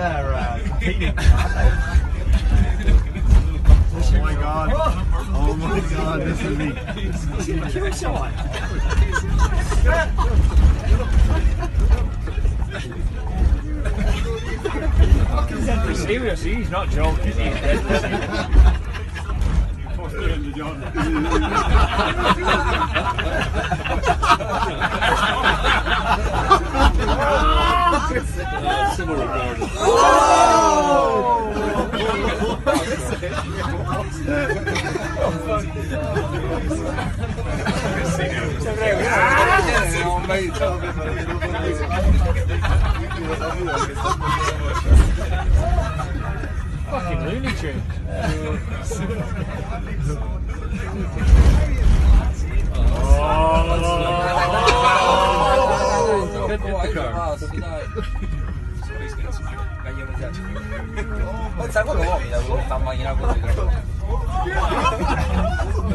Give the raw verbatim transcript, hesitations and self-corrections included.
they're uh, competing. Oh my god. Oh my god, this is me. He's gonna kill someone. Seriously, he's not joking. He's dead. Fucking Looney Tunes. Poi sai quello uomini da quello sta macchina così.